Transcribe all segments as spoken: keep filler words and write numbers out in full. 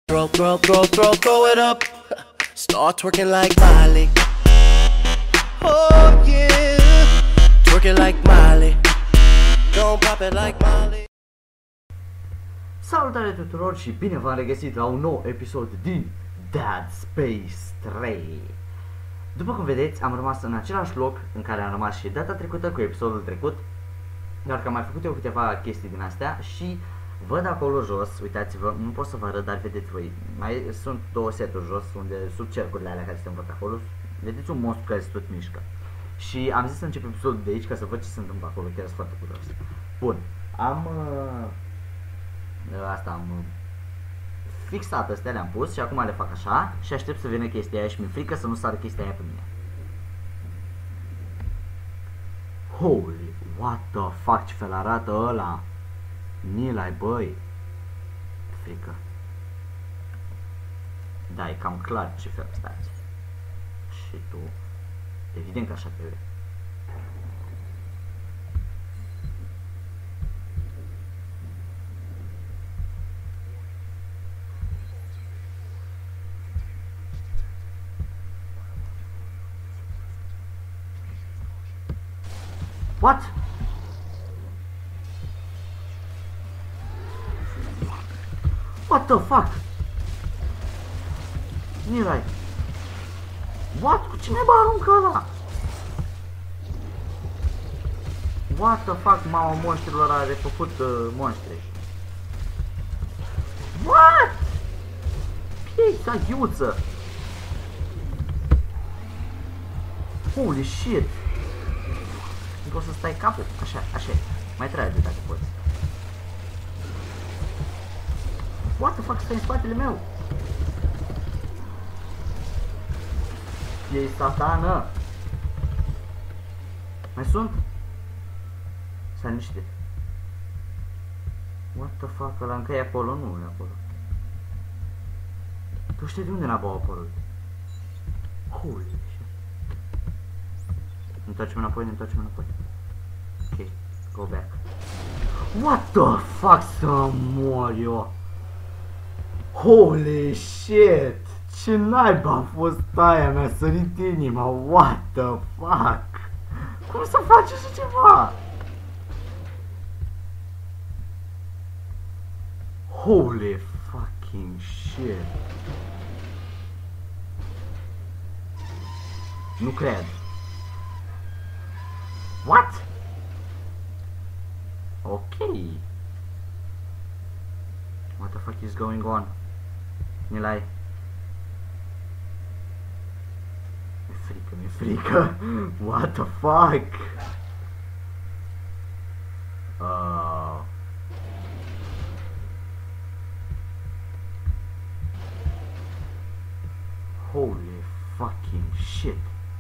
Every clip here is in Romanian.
Throw, throw, throw, throw, throw it up. Start twerking like Miley. Oh yeah, twerking like Miley. Don't pop it like Miley. Salutare tuturor și bine v-am regăsit la un nou episod din Dead Space trei. După cum vedeți, am rămas în același loc în care am rămas și data trecută cu episodul trecut, doar că am mai făcut eu câteva chestii din astea și văd acolo jos, uitați-vă, nu pot să vă arăt, dar vedeți voi, mai sunt două seturi jos, unde sub cercurile alea care se întâmplă acolo, vedeți un monstru care se tot mișcă. Și am zis să încep episodul de aici ca să văd ce se întâmplă acolo, chiar sunt foarte curios. Bun, am... Uh, asta am... Uh, fixat astea, le-am pus și acum le fac așa și aștept să vină chestia aia și mi-e frică să nu sară chestia aia pe mine. Holy, what the fuck, ce fel arată ăla? Nilai, băi. Frică. Da, e cam clar ce fel stați. Și tu. Evident că așa trebuie. What? What the fuck? Nilai. What? Cu cine bă aruncă ăla? What the fuck, mama monștrilor a refăcut uh, monștri. What? Pizza ghiuță. Holy shit. Nu poți să stai capul? Așa, așa. Mai trage dacă poți. What the fuck, stai în spatele meu? Ei satană. Mai sunt? S-a niște. What the fuck, ăla încă e acolo? Nu e acolo. Tu știi de unde n-a apărut? Holy shit. Întoarce-mă înapoi, ne întoarce-mă înapoi. Ok, go back. What the fuck, să mor eu? Holy shit! Ce naiba a fost aia, mi-a sărit inima, what the fuck? Cum să faci așa ceva? Holy fucking shit! Nu cred. What? Ok. What the fuck is going on? Nilai. Mi-e frică, mi-e frică. What the fuck? Uh. Holy fucking shit.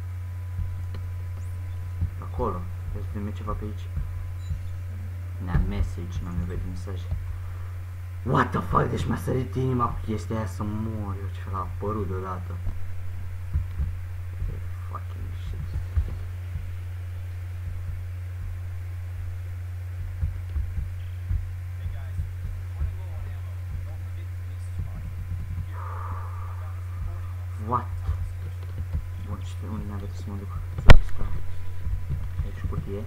Acolo. Vezi de ceva pe aici. Ne-am message, n-am nevoie de mesaj. What the fuck, deci mi-a sărit inima cu chestia aia să mor eu, ce fel a apărut deodată. Fucking shit. What? Bun, și unde mi-a dat să mă duc? Aici cutie.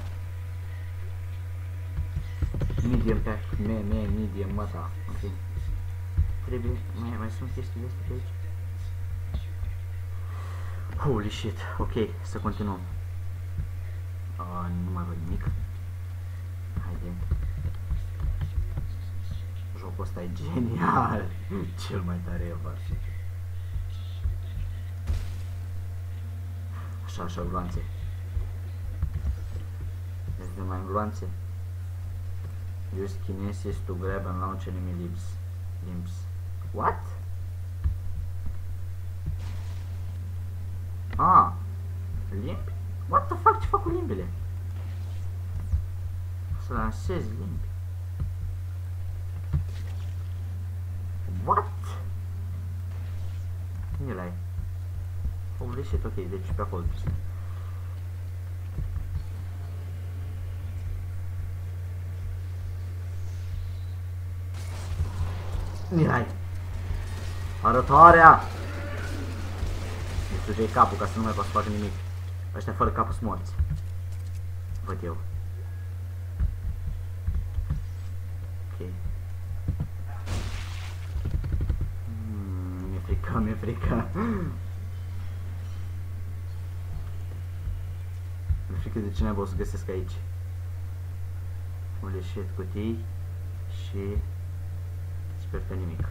Medium pack, me, me, medium, mă, da, ok. Trebuie, mai, mai sunt chestii de astea pe aici? Holy shit, ok, să continuăm. Uh, nu mai văd nimic. Haide. Jocul ăsta e genial, cel mai tare ever. Așa, așa, gloanțe. Este mai gloanțe. Use kinesis to grab and launch enemy limbs. Limbs. What? Ah, limbi? What the fuck, ce fac cu limbile? Să lansez limbi. What? Nilai. Holy shit, ok, deci pe acolo. Nihai. Arătarea! Îi sugei capul ca să nu mai poată să facă nimic. Ăștia fără capul sunt morți. Văd eu. Ok. Mm, mi-e frică, mi-e frică. Mi-e frică de ce n-ai o să găsesc aici. Holy shit, cutii. Și... sper pe nimic.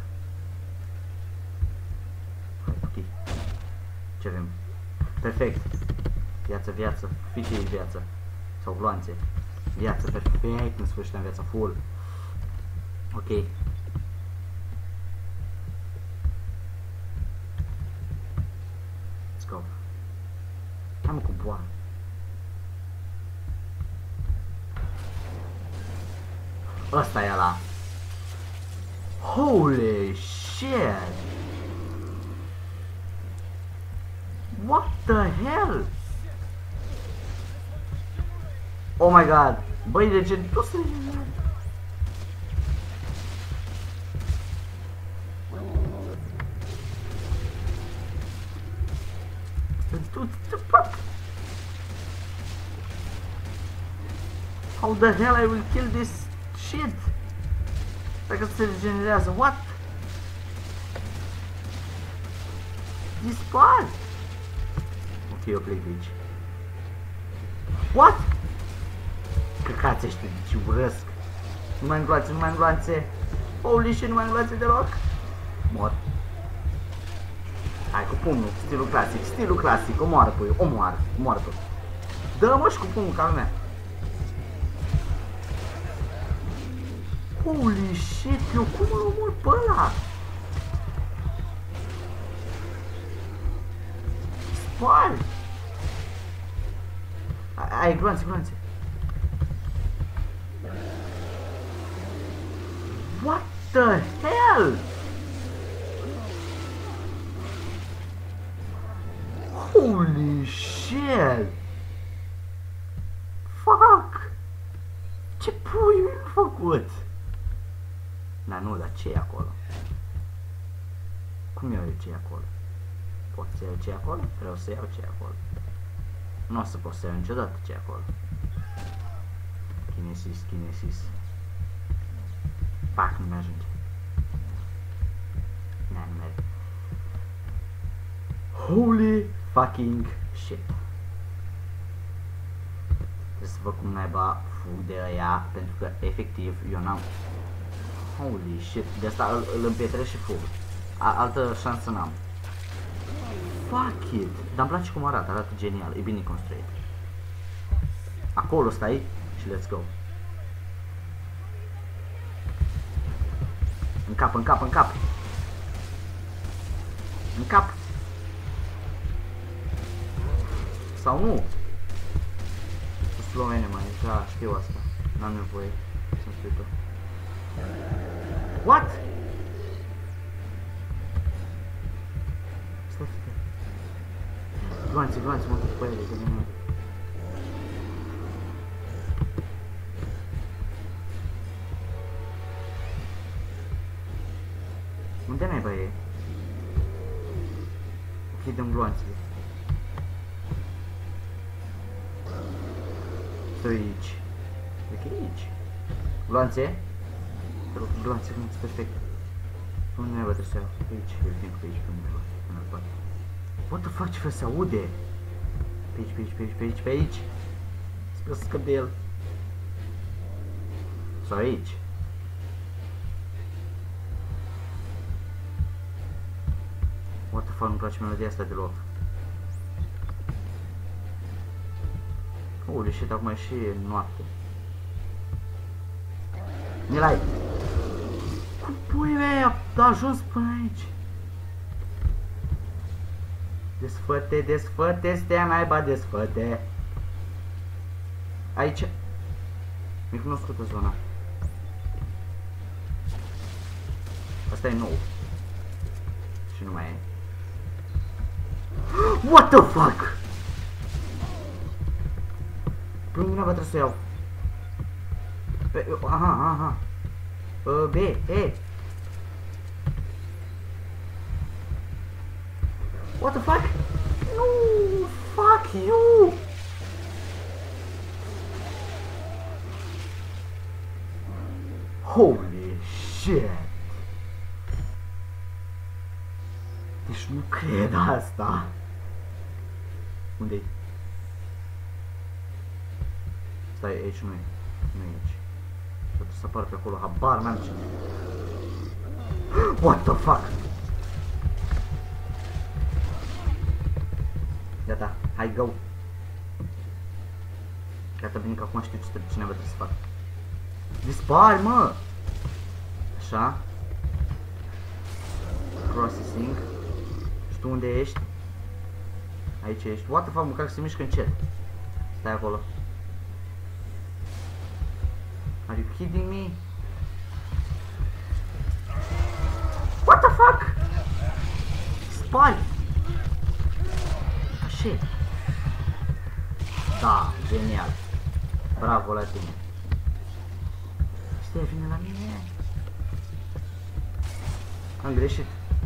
Hai, cutii. Ce avem? Perfect. Viață, viață, fișe viață. Sau gloanțe. Viață, perfect, în sfârșit am viața full. Ok. Let's go. Hai mă cu boară. Ăsta e ăla. Holy shit! What the hell? Oh my god! Băi, de ce tu să... How the hell I will kill this shit? Dacă se regenerează, what? Dispar! Ok, eu plec de aici. What? Căcați ăștia, deci urăsc. Nu mai îngloațe, nu mai îngloațe. Holy shit, nu mai îngloațe deloc. Mor. Hai cu pumnul, stilul clasic, stilul clasic, omoară puiul, omoară, omoară tot. Dă-mă și cu pumnul ca lumea. Holy shit, eu cum îl omor pe ăla? Spar! Ai, gloanțe, gloanțe. What the hell? Holy shit! Fuck! Ce pui mi-a făcut? Da, nu, dar ce e acolo? Cum iau eu ce e acolo? Pot să iau ce e acolo? Vreau să iau ce e acolo. Nu o să pot să iau niciodată ce e acolo. Kinesis, kinesis. Pac, nu mi-ajunge. Na, nu merge. Holy fucking shit. Trebuie să văd cum naiba fug de aia, pentru că efectiv eu n-am... Holy shit, de asta îl, îl împietrez și fug. A, altă șansă n-am. Fuck it! Dar îmi place cum arată, arată genial, e bine construit. Acolo stai și let's go. În cap, în cap, în cap. În cap. Sau nu? Cu slovene mai, da, știu asta. N-am nevoie să-mi spui tu. What? Stai, stai. Gloanțe, gloanțe, mă duc pe ele, că nu... Unde naiba e? Ok, dăm gloanțele. Stai aici. Ok, aici. Gloanțe? Te rog, gloanțe, gloanțe, perfect. Unde naiba trebuie să iau? Aici, eu vin pe aici, pe unde naiba, până la spate. What the fuck, ce fel se aude? Pe aici, pe aici, pe aici, pe aici, pe aici. Sper să scap de el. Sau aici. What the fuck, nu-mi place melodia asta deloc. Holy shit, acum e și noapte. Nilai! Cum pui mea, a ajuns până aici? Desfăte, desfăte, stea naiba, desfăte. Aici. Mi-e cunoscută zona. Asta e nou. Și nu mai e. What the fuck? Pe unde trebuie să iau? Pe... Aha, aha. B, E. What the fuck? No, fuck you! Holy shit! Deci nu cred asta. Unde-i? Stai, aici nu e. Nu e aici. Trebuie să apar pe acolo, habar n-am ce. What the fuck? Gata, hai go. Gata, veni că acum știu ce trebuie, cineva trebuie să fac. Dispari, mă! Așa. Processing. Și tu unde ești? Aici ești. What the fuck, măcar că se mișcă încet. Stai acolo. Are you kidding me? What the fuck? Spari! Așa. Da, genial. Bravo la tine. Stai, vine la mine. Am greșit.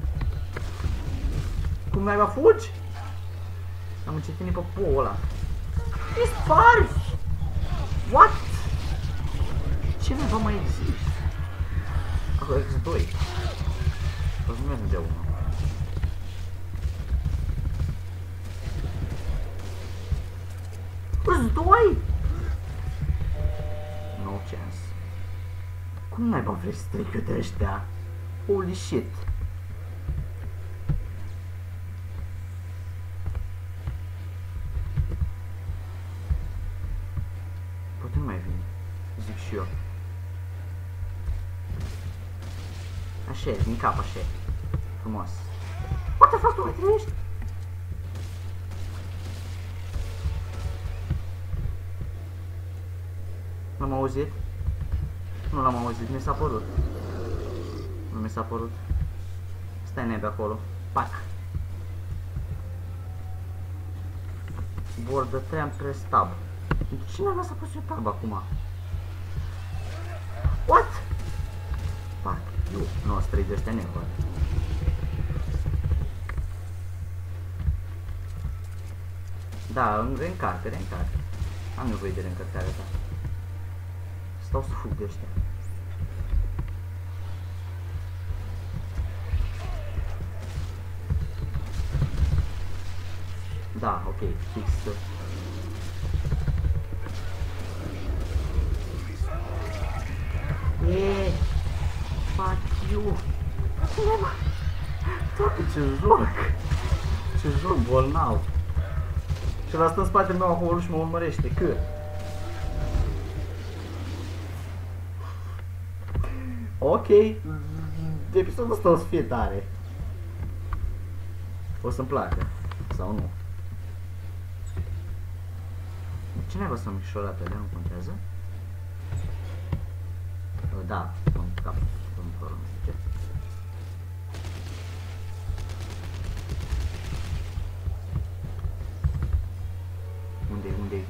Cum mai mă fugi? Am încetinit pe poul ăla. Dispari! What? Ce neva mai există? Acolo X doi. Poți nu mergem de unul. X doi? No chance. Cum naiba vrei să trec de ăștia? Holy shit. Poate nu mai vin. Zic și eu. Așa e, din cap, așa e. Frumos. What the fuck, tu mai trăiești? L-am auzit? Nu l-am auzit, mi s-a părut. Nu mi s-a părut. Stai nebe acolo. Pac. Board the tram, press tab. Cine a să pus eu tab acum? What? Fuck you. Nu, străi de ăștia nevoie. Da, reîncarcă, reîncarcă. Am nevoie de reîncărcarea ta. Stau să fug de ăștia. Da, ok, fix. Eee, fuck you. Toate ce joc. Ce joc bolnav. Și ăla stă în spatele meu acolo și mă urmărește, că? Ok, episodul ăsta o să fie tare. O să-mi placă, sau nu. Cine vă să micșoratele, nu contează? Da, am cap, am problem, zice. Unde-i, unde-i?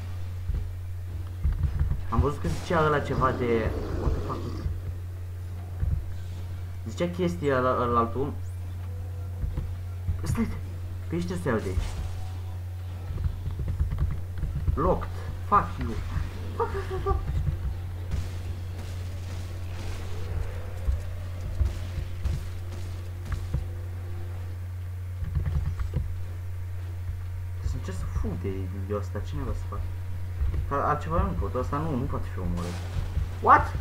Am văzut că zicea ăla ceva de... What the fuck? Zicea chestia ăla altul. Stai, pe aici trebuie să iau de aici. Locked. Fuck you. Fuck, fuck, fuck. Trebuie să încerc să fug de video ăsta. Cine va să fac? Altceva nu pot. Ăsta nu, nu poate fi omorât. What?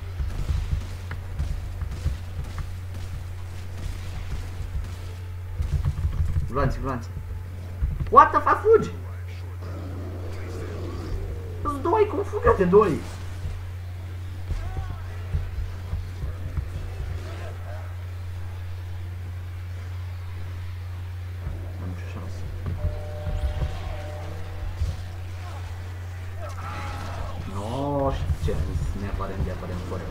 Gloanțe, gloanțe. What the fuck, fugi? Sunt doi, cum fugate doi? Am nicio șansă. No, știu ce, ne aparem, de aparem, forever.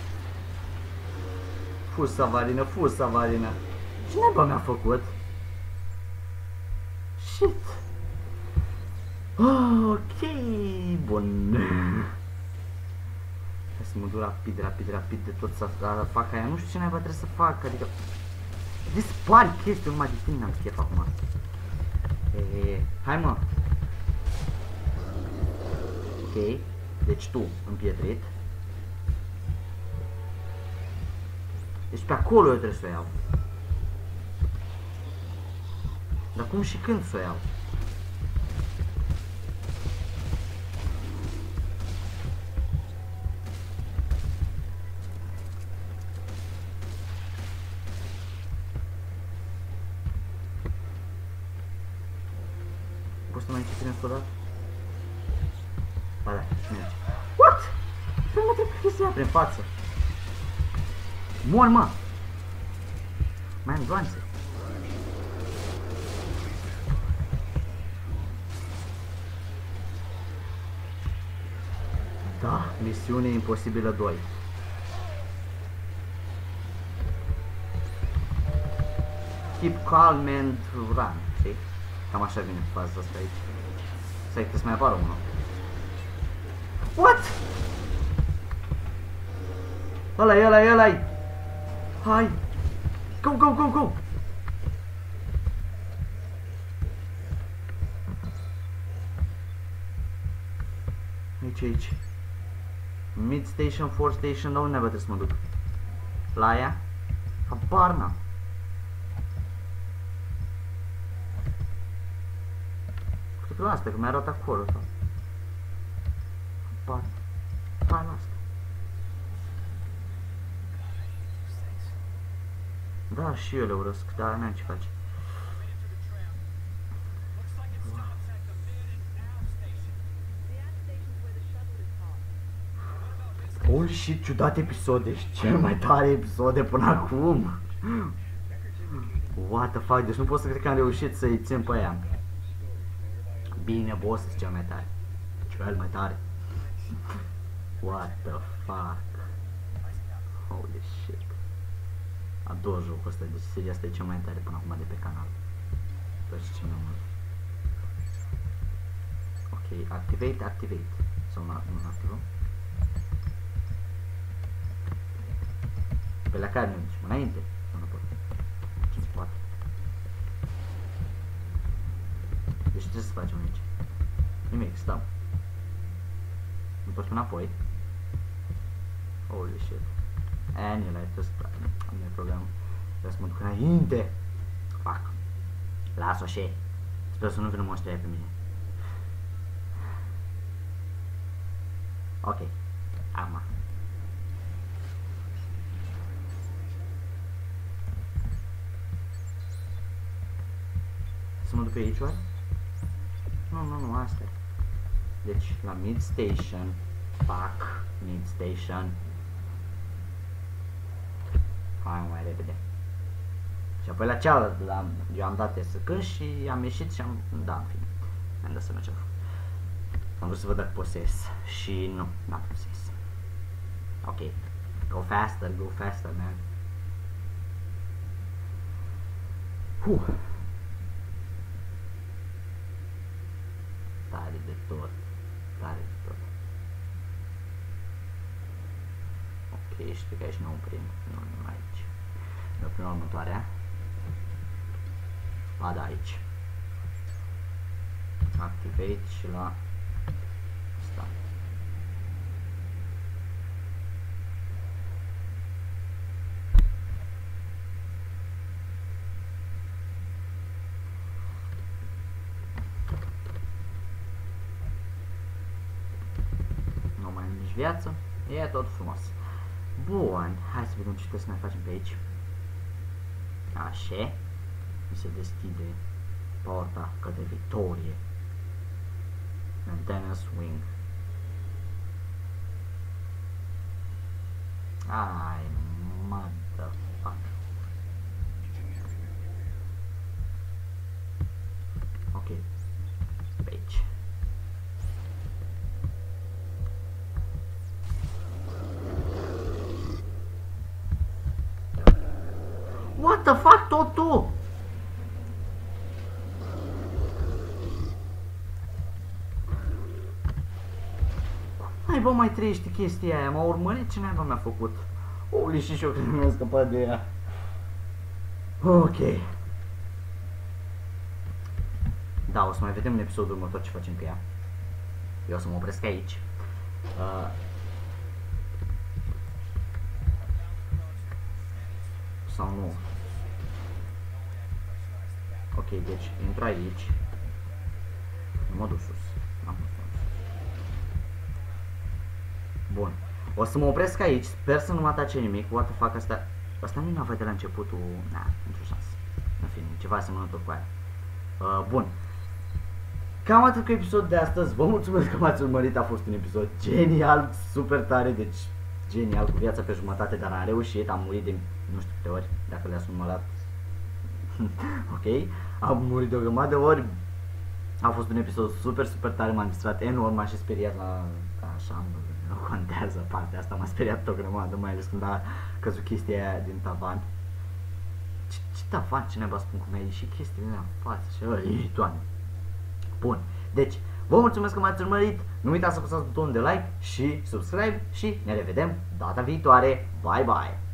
Fus Savarină, fus Savarină. Ce neba mi-a făcut? Shit. Oh, ok, bun. Hai să mă duc rapid, rapid, rapid de tot să fac aia. Nu știu ce naiba trebuie să fac, adică... Dispari chestii, numai de tine n-am chef acum. E, hai mă. Ok, deci tu împietrit. Deci pe acolo eu trebuie să o iau. Dar cum și când să o iau? Poți să mai începi încă o dată? Ba da, merge. What? Să mă trec chestia prin față. Mor, mă! Mai am gloanțe. Da, misiune imposibilă doi. Keep calm and run, știi? Cam așa vine faza asta aici. Stai, trebuie să mai apară unul. What? Ăla-i, ăla-i, ăla-i! Hai! Go, go, go, go! Aici, aici. Mid station, four station, dar unde trebuie să mă duc? La aia? Habar n-am. Cred că la asta, că mi arată acolo. Habar. Hai la asta. Da, și eu le urăsc, dar n-am ce face. Holy shit, ciudat episod, deci cel mai tare episod de până acum. What the fuck, deci nu pot să cred că am reușit să-i țin pe aia. Bine, boss, e cel mai tare. Cel mai tare. What the fuck. Holy shit. Ador jocul ăsta, deci seria asta e cea mai tare până acum de pe canal. Deci ce mai mult. Ok, activate, activate. Sau nu, nu activăm? Pe la care ne ducem? Înainte? Sau nu pot? Ce se poate? Deci ce să facem aici? Nimic, stăm. Nu poți înapoi? Holy shit. Anyway, trebuie să plec. Nu e problemă. Trebuie să mă duc înainte. Fuck. Las-o și. Sper să nu vină monștrii aia pe mine. Ok. Acum. Să mă duc pe aici oare? Nu, nu, nu, asta e. Deci, la mid station. Fuck. Mid station. Hai mai repede. Și apoi la cealaltă, la, eu am dat S C și am ieșit și am, da, în fine. Mi-am dat seama ce-am făcut. Am vrut să văd dacă pot să ies și nu, n-am putut să ies. Ok. Go faster, go faster, man. Huh. Tare de tot. Tare de tot. Ok, și pe că aici nu oprim. Nu, nu aici. Ne oprim la următoarea. A, da, aici. Activate și la asta. Nu mai am nici viață. E tot frumos. Bun, hai să vedem ce trebuie să mai facem pe aici. Așa. Mi se deschide porta către victorie. Maintenance wing. Ai, motherfucker. Ok. Pe aici. What the fuck, tot tu? Hai bă, mai trăiește chestia aia, m-a urmărit, ce naiba mi-a făcut? Holy shit, și eu cred că mi-am scăpat de ea. Ok. Da, o să mai vedem în episodul următor ce facem cu ea. Eu o să mă opresc aici. Uh, sau nu. Ok, deci intru aici. Nu mă duc sus. Am fost sus. Bun. O să mă opresc aici. Sper să nu mă atace nimic. What the fuck, asta... Asta nu e nava de la începutul... Na, nicio șansă. În fine, ceva asemănător cu aia. Uh, bun. Cam atât cu episodul de astăzi. Vă mulțumesc că m-ați urmărit. A fost un episod genial, super tare. Deci, genial, cu viața pe jumătate. Dar am reușit. Am murit de nu știu câte ori. Dacă le-ați numărat. Ok. Am murit de o grămadă de ori. A fost un episod super, super tare. M-am distrat enorm. M-am și speriat la... Așa, nu contează partea asta. M-a speriat o grămadă. Mai ales când a căzut chestia aia din tavan. Ce, ce tavan? Ce neba spun cum e? Și chestiile în față. Și ăi, Doamne. Bun, deci, vă mulțumesc că m-ați urmărit, nu uitați să apăsați butonul de like și subscribe și ne revedem data viitoare, bye bye!